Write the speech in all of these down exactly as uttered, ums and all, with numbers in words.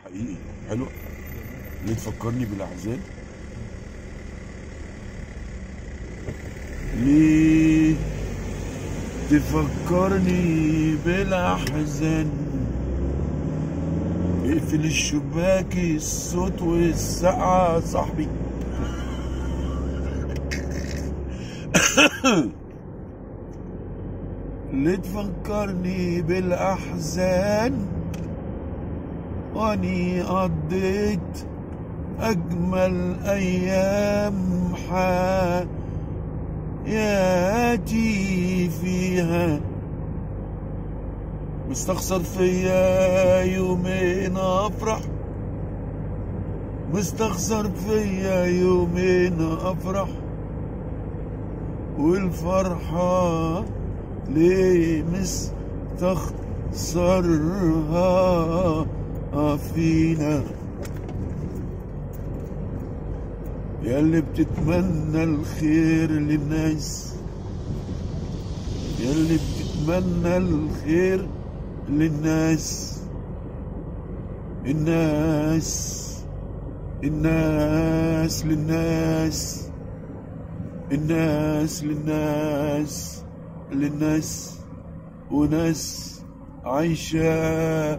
حقيقي حلوة. ليه تفكرني بالأحزان؟ ليه تفكرني بالأحزان؟ اقفل الشباك، الصوت والسقعة صاحبي. ليه تفكرني بالأحزان واني قضيت أجمل أيام حياتي فيها؟ مستخسر فيا يومين أفرح، مستخسر فيا يومين أفرح، والفرحة ليه مستخسرها فينا؟ ياللي بتتمنى الخير للناس، ياللي بتتمنى الخير للناس، الناس الناس للناس، الناس للناس للناس، وناس عايشة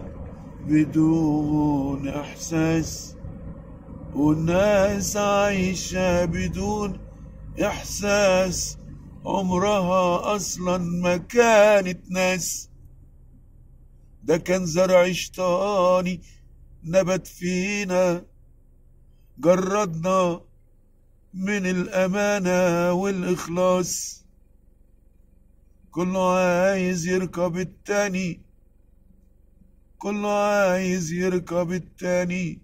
بدون إحساس، والناس عايشة بدون إحساس، عمرها أصلا ما كانت ناس. ده كان زرع شيطاني نبت فينا، جردنا من الأمانة والإخلاص. كله عايز يركب التاني، كله عايز يركب التاني،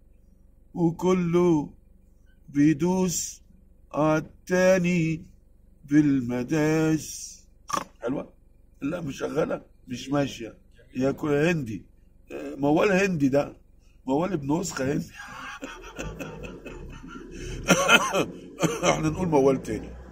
وكله بيدوس عالتاني بالمداس. حلوة؟ لا مش شغالة، مش ماشية. يا كل هندي، موال هندي ده، موال بنسخة هندي. احنا نقول موال تاني.